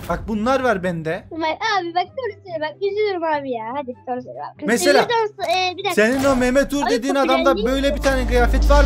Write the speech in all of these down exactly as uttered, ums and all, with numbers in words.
Bak bunlar var bende. Bak abi bak doğru söyle bak üzülürüm abi ya. Hadi doğru söyle bak. Mesela e, bir dakika. senin o Mehmet Uğur Ay, dediğin çok adamda beğendim. böyle bir tane kıyafet var mı?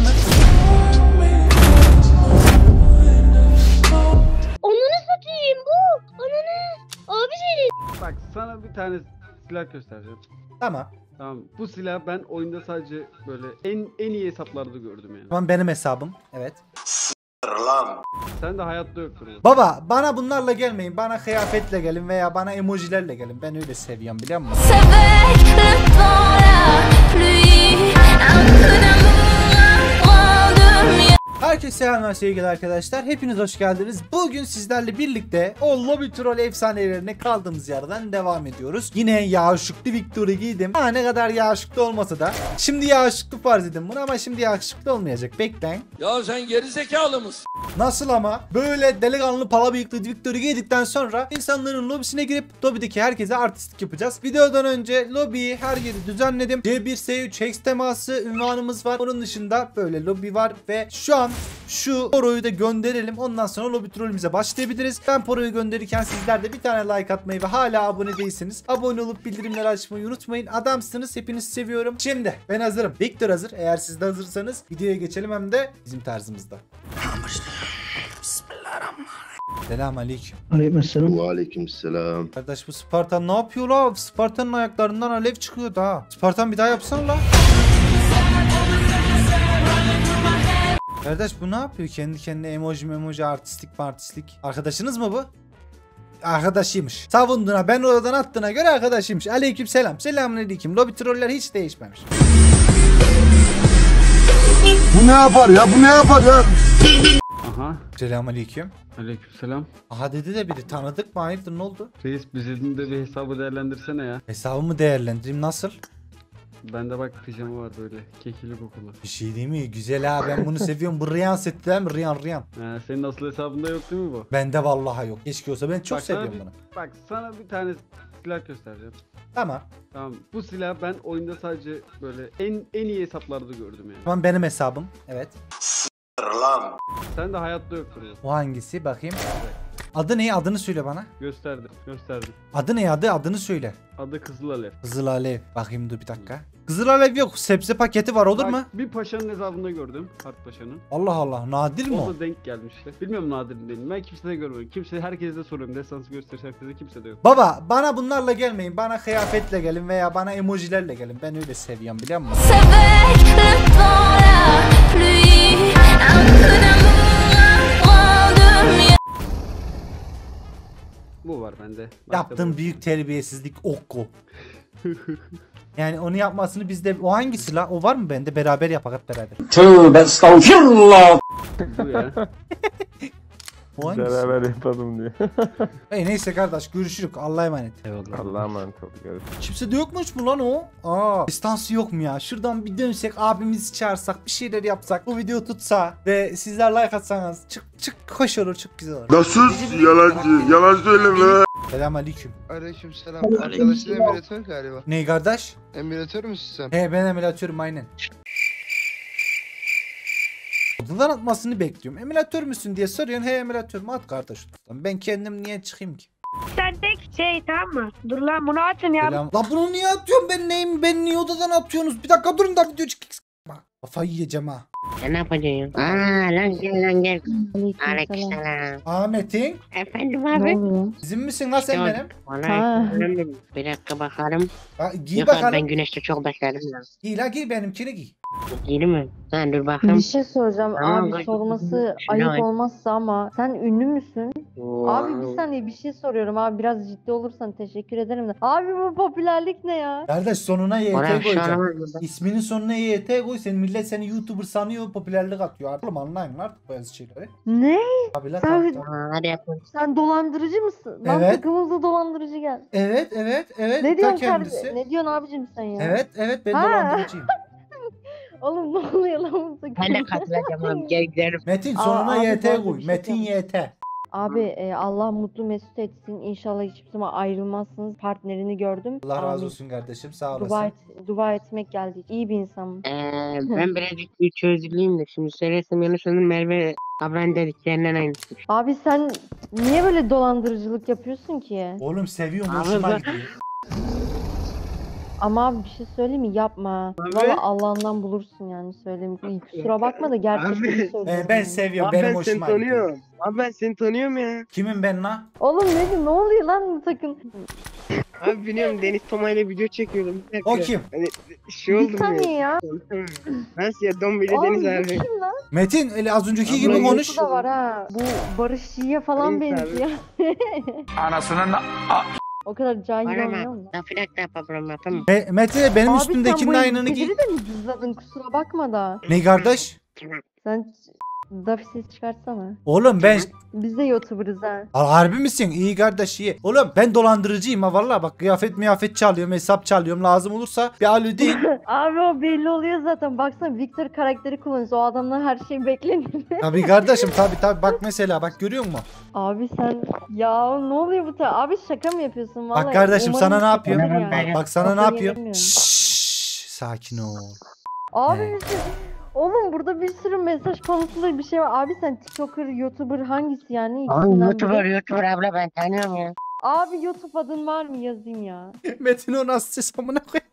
Onunu satayım bu. Onunu. Abi senin. Bak sana bir tane silah göstereceğim. Tamam. Tamam. Bu silah ben oyunda sadece böyle en en iyi hesaplarda gördüm yani. Tamam benim hesabım. Evet. Sen de hayatta yoktur o. Baba bana bunlarla gelmeyin. Bana kıyafetle gelin veya bana emojilerle gelin. Ben öyle seviyorum biliyor musun? Avec le temps, la pluie, un peu d'amour, un de mieux. Herkese selamlar sevgili arkadaşlar. Hepiniz hoş geldiniz. Bugün sizlerle birlikte o Lobby Troll efsanelerine kaldığımız yerden devam ediyoruz. Yine yağışıklı Victor'u giydim. Ha ne kadar yağışıklı olmasa da. Şimdi yağışıklı farz edin bunu ama şimdi yağışıklı olmayacak. Bekleyin. Ya sen geri zekalı mısın? Nasıl ama? Böyle delikanlı pala bıyıklı Victor'u giydikten sonra insanların lobisine girip lobideki herkese artistlik yapacağız. Videodan önce lobiyi her yeri düzenledim. C bir S üç Hex teması ünvanımız var. Onun dışında böyle lobi var ve şu an şu poroyu da gönderelim. Ondan sonra lobby trollümüze başlayabiliriz. Ben poroyu gönderirken sizler de bir tane like atmayı ve hala abone değilseniz abone olup bildirimleri açmayı unutmayın. Adamsınız. Hepinizi seviyorum. Şimdi ben hazırım. Victor hazır. Eğer siz de hazırsanız videoya geçelim hem de bizim tarzımızda. Selamünaleyküm. Aleykümselam. Aleykümselam. Kardeş bu Spartan ne yapıyor la? Spartan'ın ayaklarından alev çıkıyor da. Spartan bir daha yapsana la. Kardeş bu ne yapıyor? Kendi kendine emoji emoji artistlik artistlik. Arkadaşınız mı bu? Arkadaşıymış. Savunduğuna ben oradan attığına göre arkadaşıymış. Aleyküm selam. Selamünaleyküm. Lobby troller hiç değişmemiş. Bu ne yapar ya? Bu ne yapar ya? Aha. Selamünaleyküm. Aleykümselam. Aha dedi de biri tanıdık mı? Hayırdır ne oldu? Reis bizim de bir hesabı değerlendirsene ya. Hesabımı değerlendireyim nasıl? Bende bak pijama var böyle. Kekili kokulu. Bir şey değil mi? Güzel ha ben bunu seviyorum. Bu Riyan seti değil mi? Riyan Riyan. Ha, senin asıl hesabında yok değil mi bu? Bende vallahi yok. Keşke olsa ben çok Bak, sana seviyorum bir- bunu. Bak sana bir tane silah göstereceğim. Tamam. Tamam. Bu silah ben oyunda sadece böyle en en iyi hesaplarda gördüm yani. Tamam benim hesabım. Evet. Sen de hayatta yoktur o. O hangisi? Bakayım. Adı ne? Adını söyle bana. Gösterdim. Gösterdim. Adı ne? Adı adını söyle. Adı Kızıl Alev. Kızıl Alev. Bakayım dur bir dakika. Kızıl Alev yok. Sebze paketi var olur Bak, mu? Bir paşanın hesabında gördüm. Harp Paşa'nın. Allah Allah. Nadir mi O o? da denk gelmişti. Bilmiyorum nadir mi değil mi? Ben kimsede görmedim. Kimse herkese de soruyorum. Destansı gösteriş herkese kimse de yok. Baba bana bunlarla gelmeyin. Bana kıyafetle gelin veya bana emojilerle gelin. Ben öyle seviyorum biliyor musun? Avec le temps, la pluie, un peu d'amour, un de mieux. Bu var bende. Başka Yaptığım da- büyük terbiyesizlik okku. Yani onu yapmasını bizde o hangisi la? O var mı bende? Beraber yapak hep beraber. Tövbe estağfurullah. Bu ya. O hangisi? Beraber yapalım diyor. Hey, neyse kardeş görüşürüz. Allah'a emanet. Eyvallah. Allah'a emanet ol. Görüşürüz. Kimse de yokmuş mu lan o? Aa, distansı yok mu ya? Şuradan bir dönsek, abimizi çağırsak, bir şeyler yapsak, bu video tutsa ve sizler like atsanız çık çık hoş olur, çok güzel olur. Nasıl yalancı? Yalan söyleme. Selamünaleyküm. Aleykümselam. Arkadaşın emülatör galiba. Ney kardeş? Emülatör müsün sen? He ben emülatörüm aynen. Odadan atmasını bekliyorum. Emülatör müsün diye soruyorsun. He emülatörüm at kardeş. Ben kendim niye çıkayım ki? Sen tek şey tamam mı? Dur lan bunu atın ya. Selam. La bunu niye atıyorum ben neyim? Ben niye odadan atıyorsunuz? Bir dakika durun da video çık. Kafayı yiyeceğim ha. Sen ne yapacaksın? Aa lan gel lan gel. Aleykümselam. Ahmet'in. Efendim abi. Bizim misin lan sen Yok. benim? Vallahi efendim. Bir dakika bakalım. Ha, giy Yok abi bakalım. ben güneşte çok bekledim lan. Giy la giy benimkini giy. Giydi mi? Ha dur bakalım. Bir şey soracağım Tamam, abi bak- sorması Şunu ayıp aç. olmazsa ama sen ünlü müsün? Oo. Abi bir saniye bir şey soruyorum abi biraz ciddi olursan teşekkür ederim de. Abi bu popülerlik ne ya? Kardeş sonuna Y T Oraya şu an koyacağım. var burada. İsminin sonuna Y T koy. Sen millet seni YouTuber sanıyor. Popülerlik atıyor. Artık anlayın artık bazı şeyleri. Ne? Abi la Sen- tabii, tabii. Aa, hadi yapalım. Sen dolandırıcı mısın? Lan Evet. takımımızda dolandırıcı gel. Evet evet evet. Ne ta diyorsun kendisi. kardeşim? Ne diyorsun abicim sen ya? Evet evet ben Ha. dolandırıcıyım. Oğlum ne oluyor lan bu takım? Ben de katılacağım abi gel gidelim. Metin Aa, sonuna abi Y T bu arada koy. bir şey Metin diyeceğim. Y T. Abi e, Allah mutlu mesut etsin. İnşallah hiçbir zaman ayrılmazsınız. Partnerini gördüm. Allah razı Amin. olsun kardeşim, sağ olasın. Dua, et, dua etmek geldi. İyi bir insanım. Ee, ben birazcık bir çözüleyim de şimdi söylesem yanlış olur Merve ablan dediklerinden aynısı. Abi sen niye böyle dolandırıcılık yapıyorsun ki? Oğlum seviyorum, Abi hoşuma bak- gidiyor. Ama abi bir şey söyleyeyim mi? Yapma. Valla Allah'ından bulursun yani söyleyeyim. İyi, kusura bakma da gerçekten Abi- söylüyorum. Ee, ben yani. seviyorum, Abi benim ben seni hoşuma gidiyor. tanıyorum. Abi ben seni tanıyorum ya. Kimim ben la? Oğlum ne, ne oluyor lan sakın. Abi biliyorum Deniz Toma ile video çekiyordum. Bir dakika. O kim? Hani şey Bir oldu saniye ya. Nasıl ya Dombili Oğlum Deniz bu abi. kim lan? Metin öyle az önceki Abla gibi yok. konuş. Bu da var ha. Bu Barış Yiğit'e falan Neyse abi. benziyor. Anasının O kadar cahil Bana olmuyor bak. mu? Nafilat da yapalım yapalım. Me- Mete benim Abi üstümdekinin sen bu aynını giy. espriyi de mi düzledin kusura bakma da. Ne kardeş? Sen Dafi ses çıkartsana. Oğlum ben Biz de YouTuber'ız ha. Aa, harbi misin? İyi kardeş iyi. Oğlum ben dolandırıcıyım ha vallahi bak kıyafet miyafet çalıyorum, hesap çalıyorum, lazım olursa bir alo değil. Abi o belli oluyor zaten. Baksana Victor karakteri kullanıyoruz. O adamdan her şey beklenir. Tabii kardeşim, tabii tabii, bak mesela bak görüyor musun? Abi sen ya ne oluyor bu ta? Abi şaka mı yapıyorsun vallahi? Bak kardeşim Umarım sana ne yapıyor? şakadır Bak, yani. Bak sana ne Kafayı yapıyor? yemiyorum. Şşş, sakin ol. Abi He. bir şey- Oğlum burada bir sürü mesaj konusunda bir şey var. Abi sen TikToker, YouTuber hangisi yani? Abi İkisinden YouTuber biri. YouTuber abla ben tanıyorum ya. Abi YouTube adın var mı yazayım ya. Metin o nasıl ses amına koyayım?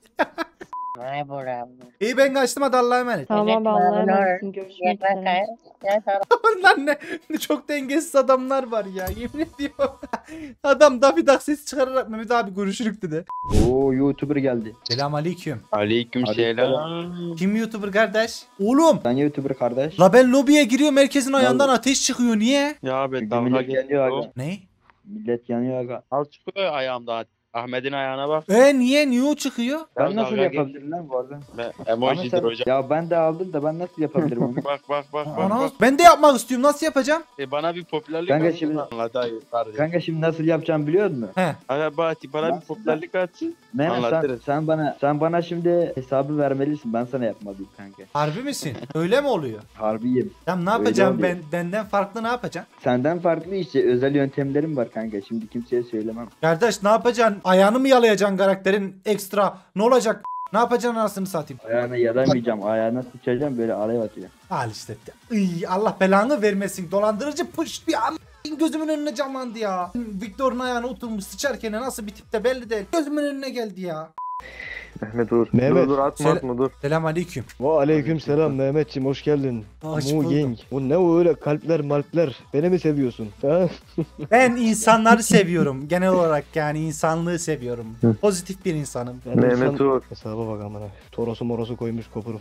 Ay bu abla. İyi ben kaçtım, hadi Allah'a emanet. Tamam Evet, abi Allah'a abi, emanetsin. Görüşmek Yakla üzere. kaya. Ya sana. Lan ne, ne çok dengesiz adamlar var ya, yemin ediyorum. Adam da bir ses çıkararak Mehmet abi görüşürük dedi. Oo YouTuber geldi. Selam aleyküm. Aleykümselam. Kim YouTuber kardeş? Oğlum. Ben YouTuber kardeş. La ben lobiye giriyorum, herkesin ayağından ateş çıkıyor, niye? Ya abi Çünkü dalga millet yanıyor geçiyor. aga. Ne? Millet yanıyor aga. Al çıkıyor ayağımda. Ahmet'in ayağına bak. E niye? Niye o çıkıyor? Ben Ya nasıl dalga yapabilirim lan bu arada? Be, Ama emojidir sen- hocam. Ya ben de aldım da ben nasıl yapabilirim onu? Bak bak bak bak. Ana, bak. ben de yapmak istiyorum, nasıl yapacağım? E bana bir popülerlik Kanka at. şimdi- Anlat hayır kardeşim. Kanka şimdi nasıl yapacağım biliyor musun? He. Aga Bahati bana bir popülerlik atsın. Mehmet sen, Anlatırız. sen bana sen bana şimdi hesabı vermelisin. Ben sana yapmalıyım kanka. Harbi misin? Öyle mi oluyor? Harbiyim. Tamam ne Öyle yapacağım oluyor. ben? Benden farklı ne yapacağım? Senden farklı işte özel yöntemlerim var kanka. Şimdi kimseye söylemem. Kardeş ne yapacaksın? Ayağını mı yalayacaksın karakterin ekstra? Ne olacak? Ne yapacaksın anasını satayım? Ayağına yaramayacağım. Ayağına sıçacağım böyle alev atacağım. Al işte. Iy, Allah belanı vermesin. Dolandırıcı pış bir am gözümün önüne canlandı ya. Victor'un ayağına oturmuş sıçarken nasıl bir tipte belli değil. Gözümün önüne geldi ya. Mehmet dur. Mehmet. Dur dur atma Sel- atma dur. Selam aleyküm. Ve aleyküm selam Mehmetciğim hoş geldin. Hoş Mu buldum. Gang. Bu ne o öyle kalpler malpler. Beni mi seviyorsun? Ha? Ben insanları seviyorum. Genel olarak yani insanlığı seviyorum. Pozitif bir insanım. Ben Mehmet insan- dur. Hesaba bak amına. Torosu morosu koymuş kopurup.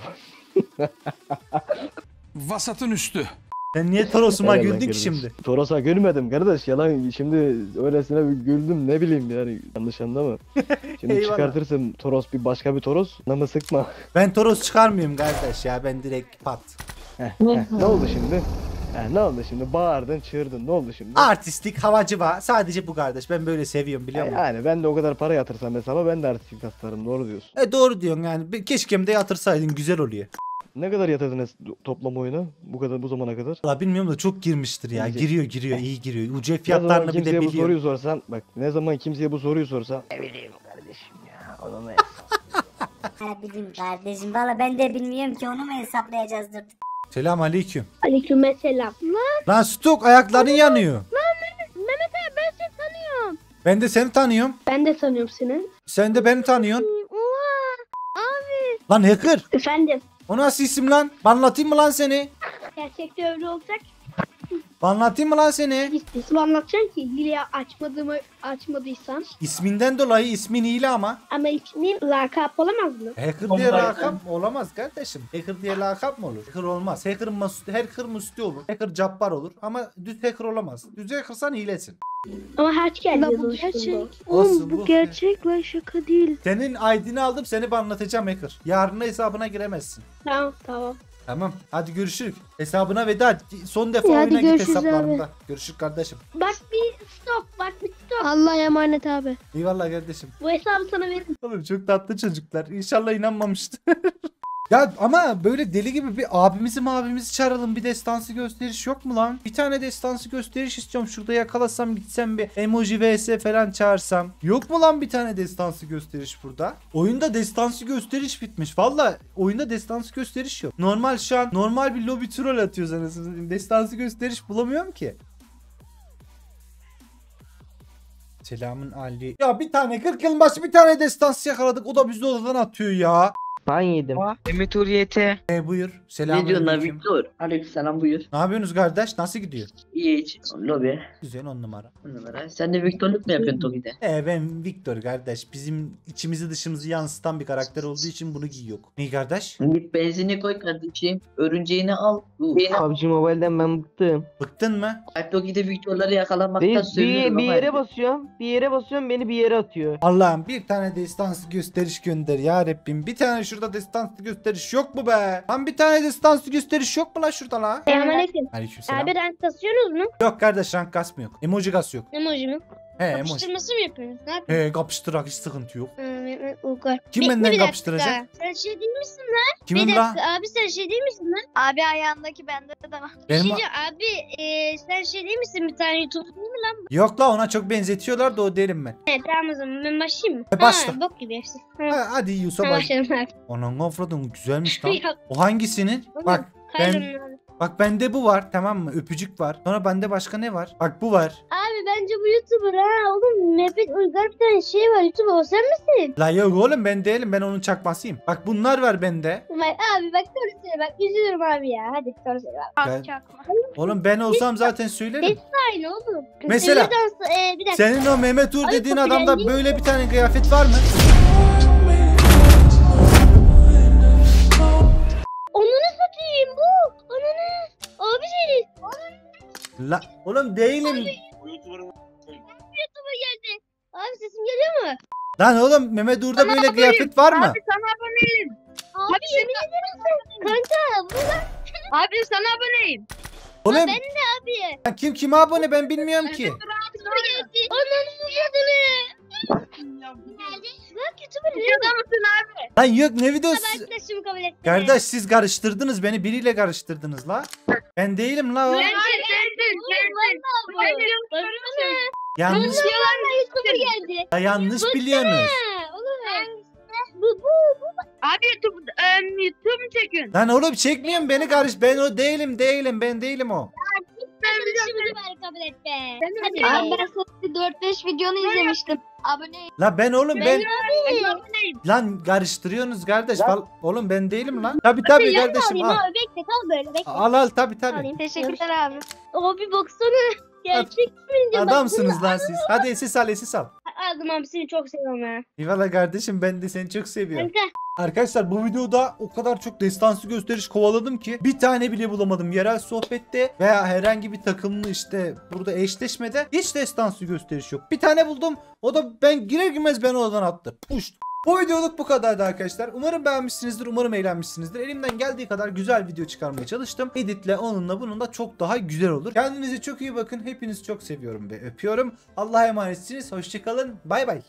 Vasatın üstü. Sen niye Toros'uma Eyvallah güldün ki kardeş. şimdi? Toros'a gülmedim kardeş yalan şimdi öylesine bir güldüm ne bileyim yani yanlış anlama. Şimdi Eyvallah. çıkartırsam Toros bir başka bir Toros namı sıkma. Ben Toros çıkarmıyorum kardeş ya. Ben direkt pat. Heh, heh, ne oldu şimdi? Heh, ne oldu şimdi? Bağırdın çığırdın ne oldu şimdi? Artistlik, havacı var. Sadece bu kardeş. Ben böyle seviyorum biliyor musun? Yani ben de o kadar para yatırsam hesaba ben de artistik tasarım doğru diyorsun. E doğru diyorsun yani. Bir- Keşke de yatırsaydın, güzel oluyor. Ne kadar yatırdın es- toplam oyuna bu kadar bu zamana kadar? Valla bilmiyorum da çok girmiştir ya. İyice. Giriyor giriyor iyi giriyor. U C Ne zaman fiyatlarını bir kimseye de bu biliyor. soruyu sorsan bak ne zaman kimseye bu soruyu sorsan ne bileyim kardeşim ya onu ne Ne bileyim kardeşim valla ben de bilmiyorum ki onu mu hesaplayacağız dur. Selam aleyküm. Aleykümselam. Lan Lan Stok ayakların yanıyor. Mehmet, Mehmet abi ben seni tanıyorum. Ben de seni tanıyorum. Ben de tanıyorum seni. Sen de beni tanıyorsun. Oha. Abi. Lan hacker. Efendim. O nasıl isim lan? Banlatayım mı lan seni? Gerçekte öyle olacak. Banlatayım mı lan seni? Nasıl anlatacaksın ki? Hile açmadığımı açmadıysan. İsminden dolayı ismin hile ama. Ama ismin lakap olamaz mı? Hacker diye lakap olamaz kardeşim. Hacker diye lakap mı olur? Hacker olmaz. Hacker musti, hacker musti olur. Hacker cabbar olur. Ama düz hacker olamaz. Düz hackersan hilesin. Ama herkes La bu yazılmış gerçek. bunda. Olsun, Oğlum bu- bu gerçek lan şaka değil. Senin I D'ni aldım, seni banlatacağım hacker. Yarın hesabına giremezsin. Tamam tamam. Tamam. Hadi görüşürüz. Hesabına veda. Son defa İyi, hadi oyuna git görüşürüz hesaplarımda. Görüşürüz kardeşim. Bak bir stop bak bir stop. Allah'a emanet abi. Eyvallah kardeşim. Bu hesabı sana veririm. Oğlum çok tatlı çocuklar. İnşallah inanmamıştır. Ya ama böyle deli gibi bir abimizi abimizi çağıralım, bir destansı gösteriş yok mu lan? Bir tane destansı gösteriş istiyorum. Şurada yakalasam gitsem bir emoji vs falan çağırsam. Yok mu lan bir tane destansı gösteriş burada? Oyunda destansı gösteriş bitmiş. Valla oyunda destansı gösteriş yok. Normal şu an normal bir lobby troll atıyoruz anasını. Destansı gösteriş bulamıyorum ki. Selamın Ali. Ya bir tane kırk yılın başı bir tane destansı yakaladık. O da bizi odadan atıyor ya. Ben yedim. Ümit Hurriyet'e. E buyur. Selam. Ne diyorsun lan Victor? Aleykümselam buyur. Ne yapıyorsunuz kardeş? Nasıl gidiyor? İyi hiç. Lobi. Güzel, on numara. On numara. Sen de Victor'luk mu yapıyorsun Toki'de? E ben Victor kardeş. Bizim içimizi dışımızı yansıtan bir karakter olduğu için bunu giyiyor. Ne kardeş? Git benzini koy kardeşim. Örümceğini al. Bu. P U B G Mobile'den ben bıktım. Bıktın mı? Alp Toki'de Victor'ları yakalamaktan Değil, bir, sövüyorum bir ama. yere basıyorum. Bir yere basıyorum beni bir yere atıyor. Allah'ım bir tane destansı gösteriş gönder ya Rabbim. Bir tane şurada destansı gösteriş yok mu be? Lan bir tane destansı gösteriş yok mu lan şurada la? Selamünaleyküm. Aleykümselam. Abi rank kasıyorsunuz mu? Yok kardeş, rank kasmı yok. Emoji kas yok. Emoji mi? He emoji. Kapıştırması mı yapıyorsunuz? Ne yapıyorsunuz? He kapıştırak hiç sıkıntı yok. Ee, Uygar. Kim Bir- benden bir dakika. kapıştıracak? Sen şey değil misin lan? Kimim bir la? dakika abi sen şey değil misin lan? Abi ayağındaki bende de var. Bir Benim- şey diyeceğim, abi e, sen şey değil misin, bir tane YouTube değil mi lan? Yok la, ona çok benzetiyorlar da o değilim ben. Evet tamam, o zaman ben başlayayım mı? E, başla. Ha, bok gibi hepsi. Ha, hadi Yusuf Ha, baş. başlayalım abi. Onun gofradın güzelmiş lan. Yok, O hangisinin? oğlum, Bak ben kayrım abi. bak bende bu var, tamam mı? Öpücük var. Sonra bende başka ne var? Bak bu var. Abi bence bu YouTuber ha oğlum. Mehmet Uygar bir tane şey var, YouTuber, o sen misin? La yok oğlum, ben değilim, ben onun çakmasıyım. Bak bunlar var bende. Bak, abi bak doğru söyle, bak üzülürüm abi ya. Hadi doğru söyle abi. Ben- Abi çakma. Oğlum ben olsam zaten söylerim. Hepsi aynı oğlum. Mesela- Senin dansı, e, bir dakika. Senin o Mehmet Uğur Ay, dediğin çok adamda güzel. böyle bir tane kıyafet var mı? Onunu satayım bu. Ananı. Abi seni. La oğlum değilim. YouTuber geldi. Abi sesim geliyor mu? Lan oğlum Mehmet Uğur'da böyle kıyafet var mı? Abi sana aboneyim. Abi yemin ederim sen. Kanka bu lan. Abi sana aboneyim. Oğlum Ben de abi. lan kim kime abone, ben bilmiyorum ki. YouTuber geldi. Ananı adını. Bak YouTuber ne adamsın abi. Lan yok ne videosu? Ben arkadaşımı kabul ettim. Kardeş siz karıştırdınız beni, biriyle karıştırdınız la. Ben değilim la o. Ben sensin. Sensin. Baksana. Yanlış, Diyorlar YouTuber geldi. la yanlış biliyorsunuz. Ha, oğlum. Bu bu bu. Abi YouTube YouTube mu çekiyorsun? Lan oğlum çekmiyorum, beni karış. Ben o değilim değilim ben değilim o. Arkadaşımı bari kabul et be. Hadi. Abi ben senin dört beş videonu izlemiştim. Abone. La ben oğlum ben Ben aboneyim. lan karıştırıyorsunuz kardeş. Val- Oğlum ben değilim lan. Tabi tabi kardeşim Alayım al. abi, bekle kal böyle bekle. Al al tabi tabi. Alayım. Teşekkürler abi. Abi baksana. Gerçek mi diyor? Adamsınız lan siz. Hadi esis al esis al. Aldım abi, seni çok seviyorum ha. Eyvallah kardeşim, ben de seni çok seviyorum. Kanka. Arkadaşlar bu videoda o kadar çok destansı gösteriş kovaladım ki bir tane bile bulamadım. Yerel sohbette veya herhangi bir takımlı işte burada eşleşmede hiç destansı gösteriş yok. Bir tane buldum, o da ben girer girmez beni oradan attı. Puşt. Bu videoluk bu kadardı arkadaşlar. Umarım beğenmişsinizdir, umarım eğlenmişsinizdir. Elimden geldiği kadar güzel video çıkarmaya çalıştım. Editle onunla bununla çok daha güzel olur. Kendinize çok iyi bakın. Hepinizi çok seviyorum ve öpüyorum. Allah'a emanetsiniz. Hoşçakalın. Bay bay.